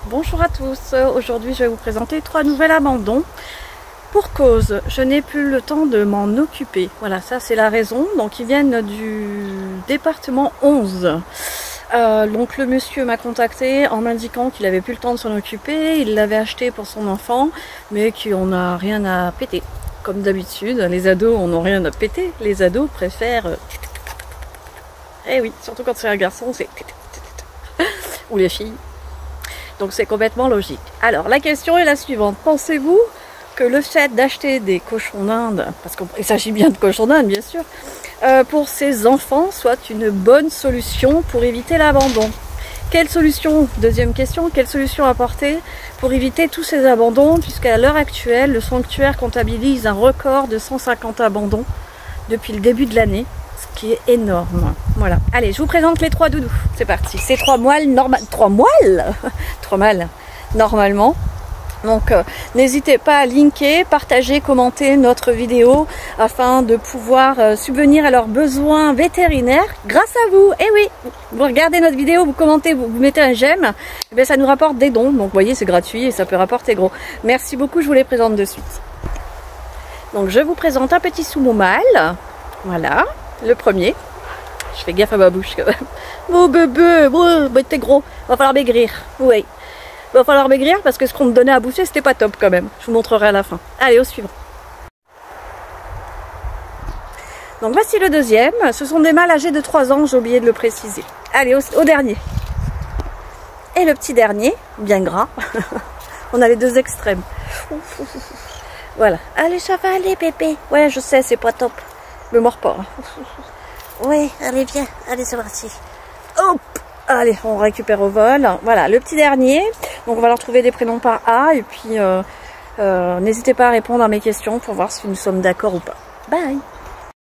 Bonjour à tous, aujourd'hui je vais vous présenter 3 nouvelles abandons. Pour cause, je n'ai plus le temps de m'en occuper. Voilà, ça c'est la raison. Donc ils viennent du département 11. Donc le monsieur m'a contacté en m'indiquant qu'il avait plus le temps de s'en occuper. Il l'avait acheté pour son enfant, mais qu'on n'a rien à péter. Comme d'habitude, les ados on n'a rien à péter. Les ados préfèrent... Eh oui, surtout quand c'est un garçon, c'est... Ou les filles. Donc c'est complètement logique. Alors la question est la suivante. Pensez-vous que le fait d'acheter des cochons d'Inde, parce qu'il s'agit bien de cochons d'Inde bien sûr, pour ces enfants soit une bonne solution pour éviter l'abandon? Quelle solution, deuxième question, quelle solution apporter pour éviter tous ces abandons, puisqu'à l'heure actuelle, le sanctuaire comptabilise un record de 150 abandons depuis le début de l'année, ce qui est énorme. Voilà. Allez, je vous présente les 3 doudous. C'est parti. C'est 3 moiles normales. 3 moiles 3 mâles normalement. Donc n'hésitez pas à linker, partager, commenter notre vidéo afin de pouvoir subvenir à leurs besoins vétérinaires grâce à vous. Et oui, vous regardez notre vidéo, vous commentez, vous mettez un j'aime, et bien ça nous rapporte des dons. Donc vous voyez, c'est gratuit et ça peut rapporter gros. Merci beaucoup, je vous les présente de suite. Donc je vous présente un petit sumo mâle. Voilà, le premier. Je fais gaffe à ma bouche quand même. Oh bébé, oh, t'es gros, va falloir maigrir. Oui. Il va falloir maigrir parce que ce qu'on me donnait à bouffer c'était pas top quand même. Je vous montrerai à la fin. Allez, au suivant. Donc voici le deuxième. Ce sont des mâles âgés de 3 ans, j'ai oublié de le préciser. Allez, au dernier. Et le petit dernier, bien gras. On a les deux extrêmes. Voilà. Allez, ça va aller bébé. Ouais, je sais, c'est pas top. Me mords pas. Ouais, allez, viens. Allez, c'est parti. Hop. Allez, on récupère au vol. Voilà, le petit dernier. Donc on va leur trouver des prénoms par A. Et puis, n'hésitez pas à répondre à mes questions pour voir si nous sommes d'accord ou pas. Bye!